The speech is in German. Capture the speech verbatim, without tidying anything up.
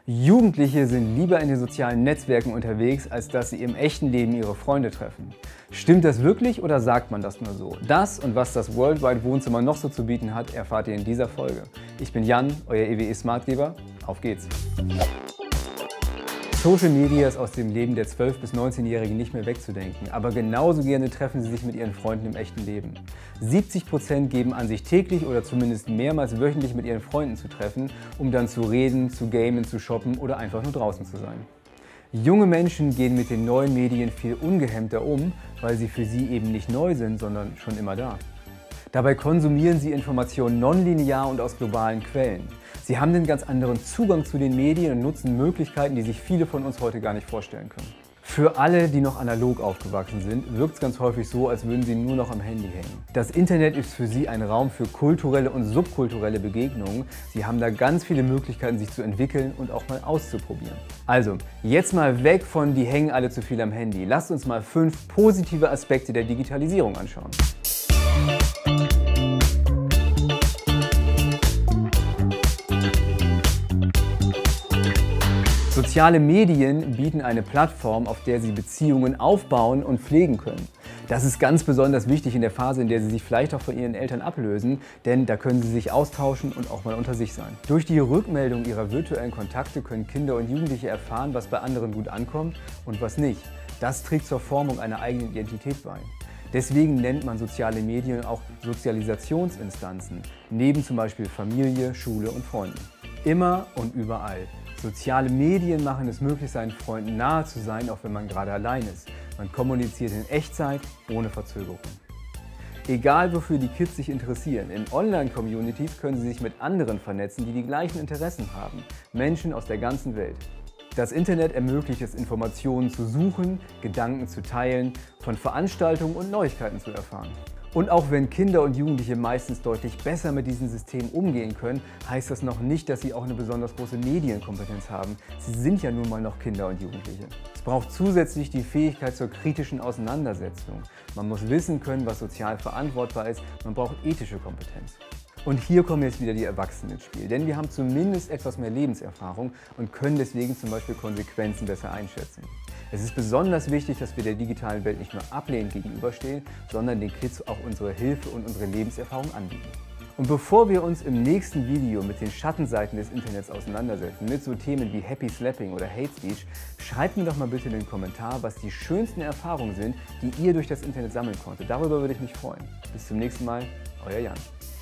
Jugendliche sind lieber in den sozialen Netzwerken unterwegs, als dass sie im echten Leben ihre Freunde treffen. Stimmt das wirklich oder sagt man das nur so? Das und was das Worldwide Wohnzimmer noch so zu bieten hat, erfahrt ihr in dieser Folge. Ich bin Jan, euer E W E-Smartgeber. Auf geht's! Social Media ist aus dem Leben der zwölf- bis neunzehnjährigen nicht mehr wegzudenken, aber genauso gerne treffen sie sich mit ihren Freunden im echten Leben. siebzig Prozent geben an, sich täglich oder zumindest mehrmals wöchentlich mit ihren Freunden zu treffen, um dann zu reden, zu gamen, zu shoppen oder einfach nur draußen zu sein. Junge Menschen gehen mit den neuen Medien viel ungehemmter um, weil sie für sie eben nicht neu sind, sondern schon immer da. Dabei konsumieren sie Informationen nonlinear und aus globalen Quellen. Sie haben einen ganz anderen Zugang zu den Medien und nutzen Möglichkeiten, die sich viele von uns heute gar nicht vorstellen können. Für alle, die noch analog aufgewachsen sind, wirkt es ganz häufig so, als würden sie nur noch am Handy hängen. Das Internet ist für sie ein Raum für kulturelle und subkulturelle Begegnungen. Sie haben da ganz viele Möglichkeiten, sich zu entwickeln und auch mal auszuprobieren. Also, jetzt mal weg von die hängen alle zu viel am Handy. Lasst uns mal fünf positive Aspekte der Digitalisierung anschauen. Soziale Medien bieten eine Plattform, auf der Sie Beziehungen aufbauen und pflegen können. Das ist ganz besonders wichtig in der Phase, in der Sie sich vielleicht auch von Ihren Eltern ablösen, denn da können Sie sich austauschen und auch mal unter sich sein. Durch die Rückmeldung Ihrer virtuellen Kontakte können Kinder und Jugendliche erfahren, was bei anderen gut ankommt und was nicht. Das trägt zur Formung einer eigenen Identität bei. Deswegen nennt man soziale Medien auch Sozialisationsinstanzen, neben zum Beispiel Familie, Schule und Freunden. Immer und überall. Soziale Medien machen es möglich, seinen Freunden nahe zu sein, auch wenn man gerade allein ist. Man kommuniziert in Echtzeit, ohne Verzögerung. Egal wofür die Kids sich interessieren, in Online-Communities können sie sich mit anderen vernetzen, die die gleichen Interessen haben. Menschen aus der ganzen Welt. Das Internet ermöglicht es, Informationen zu suchen, Gedanken zu teilen, von Veranstaltungen und Neuigkeiten zu erfahren. Und auch wenn Kinder und Jugendliche meistens deutlich besser mit diesem System umgehen können, heißt das noch nicht, dass sie auch eine besonders große Medienkompetenz haben. Sie sind ja nun mal noch Kinder und Jugendliche. Es braucht zusätzlich die Fähigkeit zur kritischen Auseinandersetzung. Man muss wissen können, was sozial verantwortbar ist. Man braucht ethische Kompetenz. Und hier kommen jetzt wieder die Erwachsenen ins Spiel, denn wir haben zumindest etwas mehr Lebenserfahrung und können deswegen zum Beispiel Konsequenzen besser einschätzen. Es ist besonders wichtig, dass wir der digitalen Welt nicht nur ablehnend gegenüberstehen, sondern den Kids auch unsere Hilfe und unsere Lebenserfahrung anbieten. Und bevor wir uns im nächsten Video mit den Schattenseiten des Internets auseinandersetzen, mit so Themen wie Happy Slapping oder Hate Speech, schreibt mir doch mal bitte in den Kommentar, was die schönsten Erfahrungen sind, die ihr durch das Internet sammeln konntet. Darüber würde ich mich freuen. Bis zum nächsten Mal, euer Jan.